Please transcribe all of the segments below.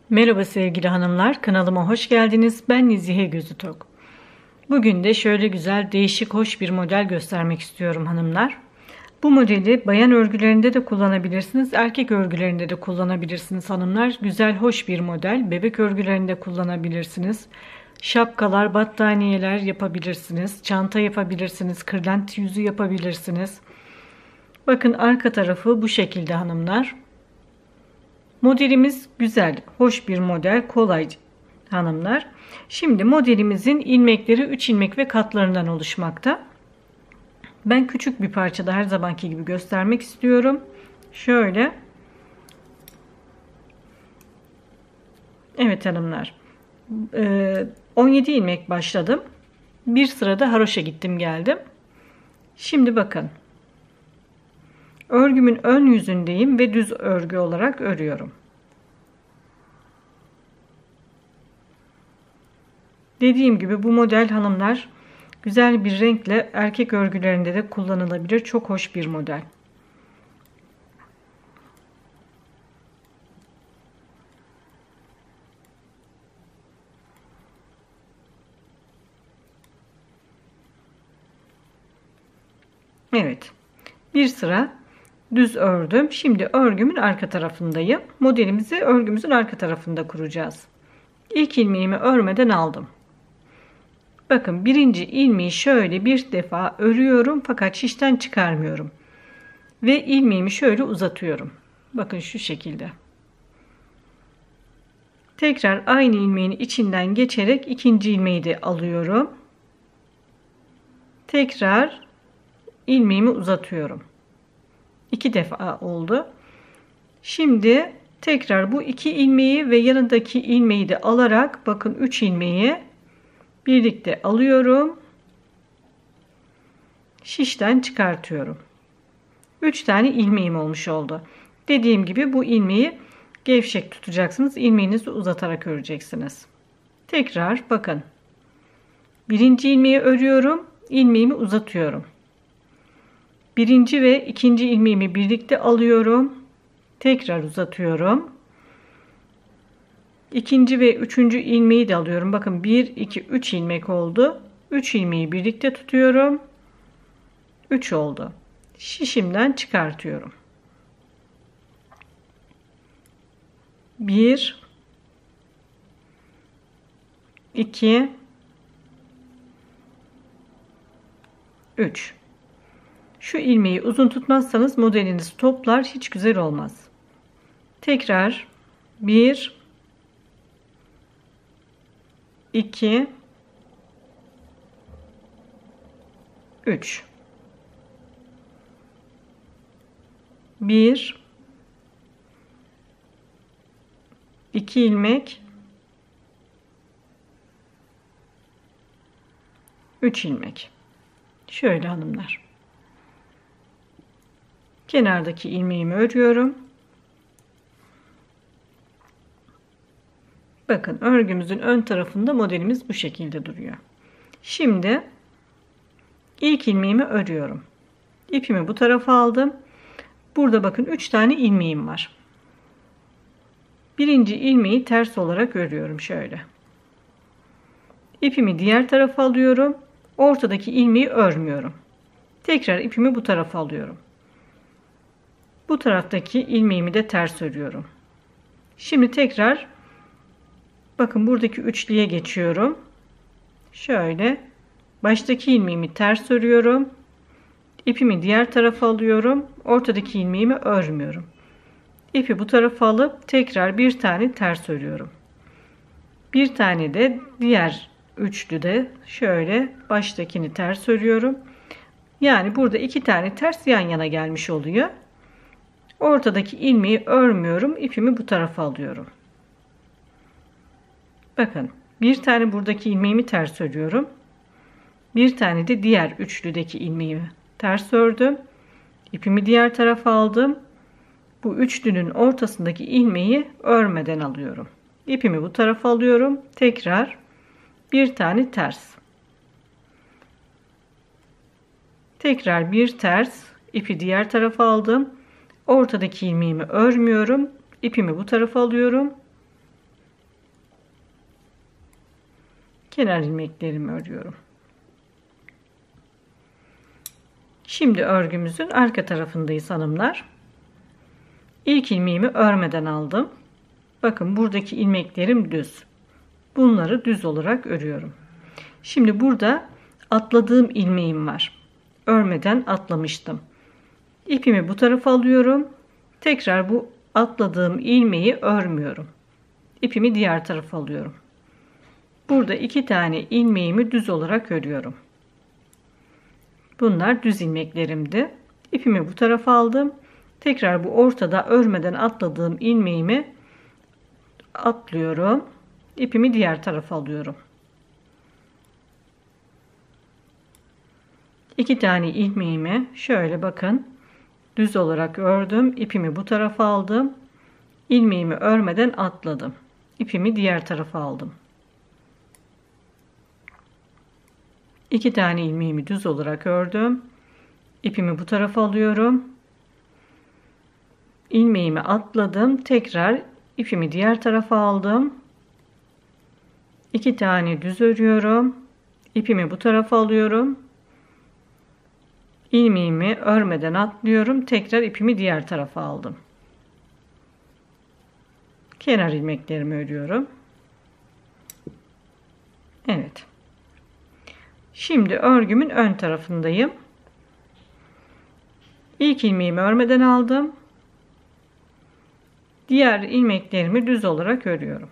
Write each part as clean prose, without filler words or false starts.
Merhaba sevgili hanımlar, kanalıma hoş geldiniz. Ben Nezihe Gözütok. Bugün de şöyle güzel, değişik, hoş bir model göstermek istiyorum hanımlar. Bu modeli bayan örgülerinde de kullanabilirsiniz, erkek örgülerinde de kullanabilirsiniz hanımlar. Güzel, hoş bir model. Bebek örgülerinde kullanabilirsiniz. Şapkalar, battaniyeler yapabilirsiniz. Çanta yapabilirsiniz. Kırlent yüzü yapabilirsiniz. Bakın arka tarafı bu şekilde hanımlar. Modelimiz güzel, hoş bir model, kolay hanımlar. Şimdi modelimizin ilmekleri 3 ilmek ve katlarından oluşmakta. Ben küçük bir parçada her zamanki gibi göstermek istiyorum. Şöyle. Evet hanımlar. 17 ilmek başladım. Bir sırada haroşa gittim geldim. Şimdi bakın. Örgümün ön yüzündeyim ve düz örgü olarak örüyorum. Dediğim gibi bu model hanımlar güzel bir renkle erkek örgülerinde de kullanılabilir. Çok hoş bir model. Evet. Bir sıra düz ördüm. Şimdi örgümün arka tarafındayım. Modelimizi örgümüzün arka tarafında kuracağız. İlk ilmeğimi örmeden aldım. Bakın birinci ilmeği şöyle bir defa örüyorum fakat şişten çıkarmıyorum. Ve ilmeğimi şöyle uzatıyorum. Bakın şu şekilde. Tekrar aynı ilmeğin içinden geçerek ikinci ilmeği de alıyorum. Tekrar ilmeğimi uzatıyorum. 2 defa oldu. Şimdi tekrar bu 2 ilmeği ve yanındaki ilmeği de alarak bakın 3 ilmeği birlikte alıyorum. Şişten çıkartıyorum. 3 tane ilmeğim olmuş oldu. Dediğim gibi bu ilmeği gevşek tutacaksınız. İlmeğinizi uzatarak öreceksiniz. Tekrar bakın. Birinci ilmeği örüyorum. İlmeğimi uzatıyorum. Birinci ve ikinci ilmeğimi birlikte alıyorum. Tekrar uzatıyorum. İkinci ve üçüncü ilmeği de alıyorum. Bakın 1, 2, 3 ilmek oldu. 3 ilmeği birlikte tutuyorum. 3 oldu. Şişimden çıkartıyorum. 1, 2, 3. Şu ilmeği uzun tutmazsanız modeliniz toplar, hiç güzel olmaz. Tekrar 1, 2, 3. 1, 2 ilmek, 3 ilmek. Şöyle hanımlar. Kenardaki ilmeğimi örüyorum. Bakın örgümüzün ön tarafında modelimiz bu şekilde duruyor. Şimdi ilk ilmeğimi örüyorum. İpimi bu tarafa aldım. Burada bakın 3 tane ilmeğim var. Birinci ilmeği ters olarak örüyorum şöyle. İpimi diğer tarafa alıyorum. Ortadaki ilmeği örmüyorum. Tekrar ipimi bu tarafa alıyorum. Bu taraftaki ilmeğimi de ters örüyorum. Şimdi tekrar bakın buradaki üçlüye geçiyorum. Şöyle baştaki ilmeğimi ters örüyorum. İpimi diğer tarafa alıyorum. Ortadaki ilmeğimi örmüyorum. İpi bu tarafa alıp tekrar bir tane ters örüyorum. Bir tane de diğer üçlüde şöyle baştakini ters örüyorum. Yani burada 2 tane ters yan yana gelmiş oluyor. Ortadaki ilmeği örmüyorum. İpimi bu tarafa alıyorum. Bakın bir tane buradaki ilmeğimi ters örüyorum. Bir tane de diğer üçlüdeki ilmeğimi ters ördüm. İpimi diğer tarafa aldım. Bu üçlünün ortasındaki ilmeği örmeden alıyorum. İpimi bu tarafa alıyorum. Tekrar bir tane ters. Tekrar bir ters. İpi diğer tarafa aldım. Ortadaki ilmeğimi örmüyorum. İpimi bu tarafa alıyorum. Kenar ilmeklerimi örüyorum. Şimdi örgümüzün arka tarafındayız hanımlar. İlk ilmeğimi örmeden aldım. Bakın buradaki ilmeklerim düz. Bunları düz olarak örüyorum. Şimdi burada atladığım ilmeğim var. Örmeden atlamıştım. İpimi bu tarafa alıyorum. Tekrar bu atladığım ilmeği örmüyorum. İpimi diğer tarafa alıyorum. Burada 2 tane ilmeğimi düz olarak örüyorum. Bunlar düz ilmeklerimdi. İpimi bu tarafa aldım. Tekrar bu ortada örmeden atladığım ilmeğimi atlıyorum. İpimi diğer tarafa alıyorum. 2 tane ilmeğimi şöyle bakın düz olarak ördüm. İpimi bu tarafa aldım. İlmeğimi örmeden atladım. İpimi diğer tarafa aldım. 2 tane ilmeğimi düz olarak ördüm. İpimi bu tarafa alıyorum. İlmeğimi atladım. Tekrar ipimi diğer tarafa aldım. 2 tane düz örüyorum. İpimi bu tarafa alıyorum. İlmeğimi örmeden atlıyorum. Tekrar ipimi diğer tarafa aldım. Kenar ilmeklerimi örüyorum. Evet. Şimdi örgümün ön tarafındayım. İlk ilmeğimi örmeden aldım. Diğer ilmeklerimi düz olarak örüyorum.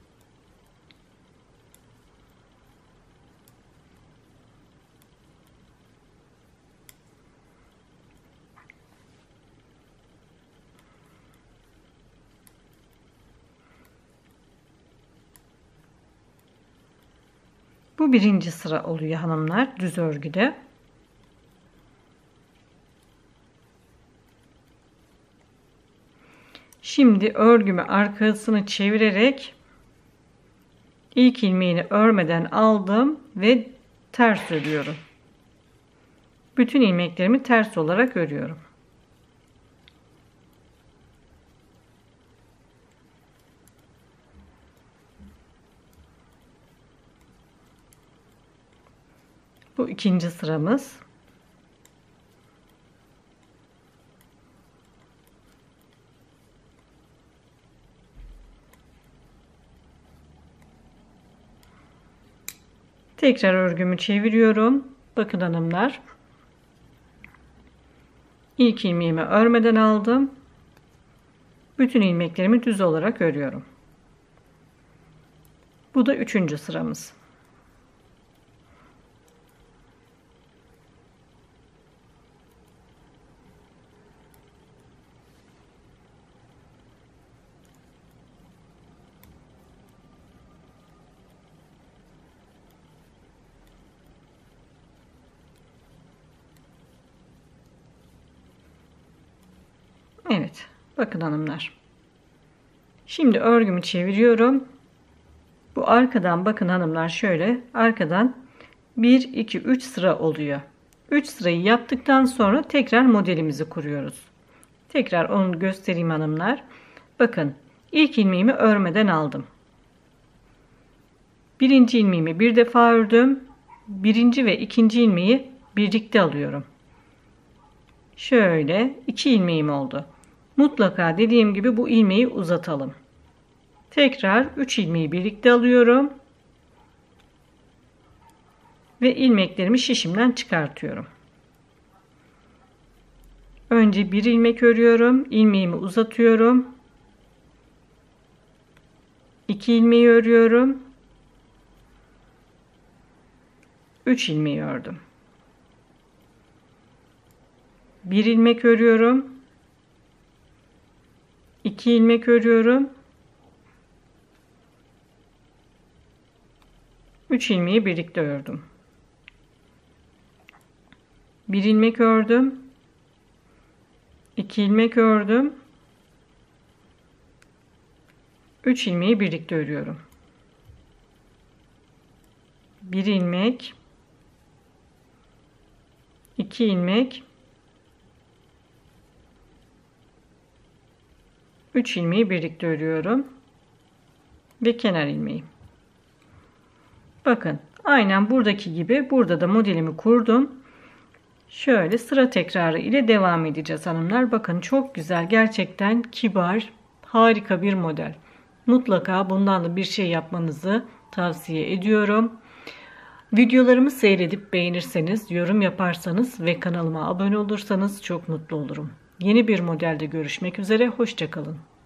Bu birinci sıra oluyor hanımlar düz örgüde. Şimdi örgümü arkasını çevirerek ilk ilmeğini örmeden aldım ve ters örüyorum. Bütün ilmeklerimi ters olarak örüyorum. Bu ikinci sıramız. Tekrar örgümü çeviriyorum. Bakın hanımlar. İlk ilmeğimi örmeden aldım. Bütün ilmeklerimi düz olarak örüyorum. Bu da üçüncü sıramız. Evet, bakın hanımlar. Şimdi örgümü çeviriyorum. Bu arkadan bakın hanımlar şöyle arkadan 1 2 3 sıra oluyor. 3 sırayı yaptıktan sonra tekrar modelimizi kuruyoruz. Tekrar onu göstereyim hanımlar. Bakın ilk ilmeğimi örmeden aldım. Birinci ilmeğimi bir defa ördüm. Birinci ve ikinci ilmeği birlikte alıyorum. Şöyle 2 ilmeğim oldu. Mutlaka dediğim gibi bu ilmeği uzatalım. Tekrar 3 ilmeği birlikte alıyorum. Ve ilmeklerimi şişimden çıkartıyorum. Önce bir ilmek örüyorum. İlmeğimi uzatıyorum. 2 ilmeği örüyorum. 3 ilmeği ördüm. 1 ilmek örüyorum. 2 ilmek örüyorum. 3 ilmeği birlikte ördüm. 1 ilmek ördüm. 2 ilmek ördüm. 3 ilmeği birlikte örüyorum. 1 ilmek, 2 ilmek, 3 ilmeği birlikte örüyorum ve kenar ilmeği. Bakın aynen buradaki gibi burada da modelimi kurdum. Şöyle sıra tekrarı ile devam edeceğiz hanımlar. Bakın çok güzel, gerçekten kibar, harika bir model. Mutlaka bundan da bir şey yapmanızı tavsiye ediyorum. Videolarımı seyredip beğenirseniz, yorum yaparsanız ve kanalıma abone olursanız çok mutlu olurum. Yeni bir modelde görüşmek üzere, hoşça kalın.